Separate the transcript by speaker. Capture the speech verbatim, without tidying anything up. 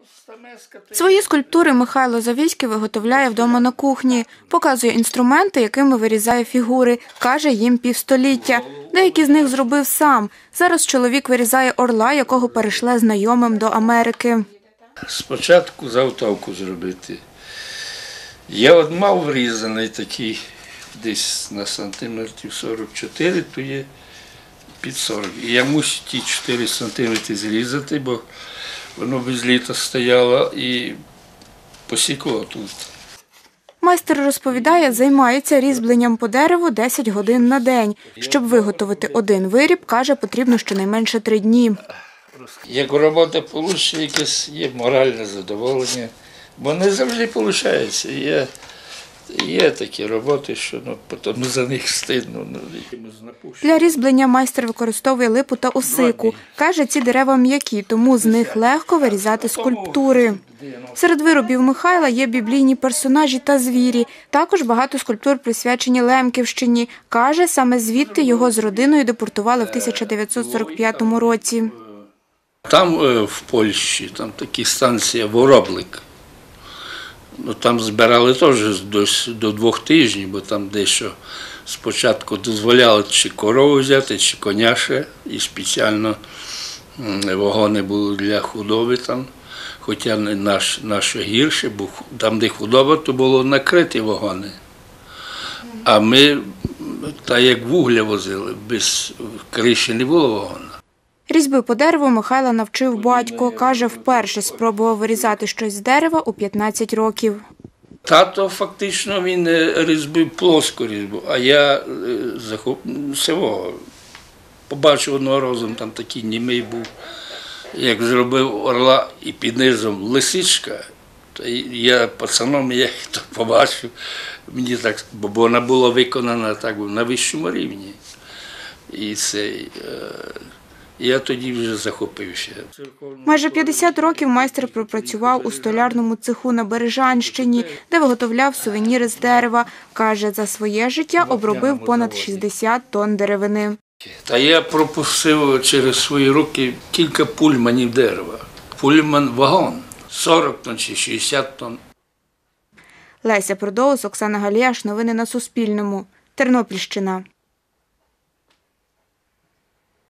Speaker 1: Свої скульптури Михайло Завійський виготовляє вдома на кухні. Показує інструменти, якими вирізає фігури. Каже, їм півстоліття. Деякі з них зробив сам. Зараз чоловік вирізає орла, якого перейшли знайомим до Америки.
Speaker 2: Спочатку заготовку зробити. Я от мав врізаний такий десь на сантиметрів сорок чотири, то є під сорок. І я мусив ті чотири сантиметри зрізати, бо воно без літа стояло і посікло тут.
Speaker 1: Майстер розповідає, займається різьбленням по дереву десять годин на день. Щоб виготовити один виріб, каже, потрібно щонайменше три дні.
Speaker 2: Як робота вийде, якесь є моральне задоволення, бо не завжди виходить. Є, є такі роботи, що ну, потім за них стидно. Ну,
Speaker 1: Для різьблення майстер використовує липу та осику. Каже, ці дерева м'які, тому з них легко вирізати скульптури. Серед виробів Михайла є біблійні персонажі та звірі. Також багато скульптур присвячені Лемківщині. Каже, саме звідти його з родиною депортували в тисяча дев'ятсот сорок п'ятому році.
Speaker 2: Там в Польщі, там такі станції Вороблик. Ну, там збирали теж до двох тижнів, бо там дещо спочатку дозволяли чи корову взяти, чи коня ще. І спеціально вагони були для худоби там. Хоча наш, наше гірше, бо там, де худоба, то було накриті вагони. А ми, так як вугля возили, без криші не було вагона.
Speaker 1: Різьби по дереву Михайла навчив батько. Каже, вперше спробував вирізати щось з дерева у п'ятнадцять років.
Speaker 2: Тато фактично він різьбив плоску різьбу, а я всього побачив одного разу, там такий німий був, як зробив орла і під низом лисичка. То я пацаном, я то побачив, мені так, бо вона була виконана так на вищому рівні. І це, я тоді вже захопився.
Speaker 1: Майже п'ятдесят років майстер пропрацював у столярному цеху на Бережанщині, де виготовляв сувеніри з дерева. Каже, за своє життя обробив понад шістдесят тонн деревини.
Speaker 2: Та я пропустив через свої руки кілька пульманів дерева. Пульман-вагон – сорок тонн чи шістдесят тонн.
Speaker 1: Леся Продоус, Оксана Галіяш. Новини на Суспільному. Тернопільщина.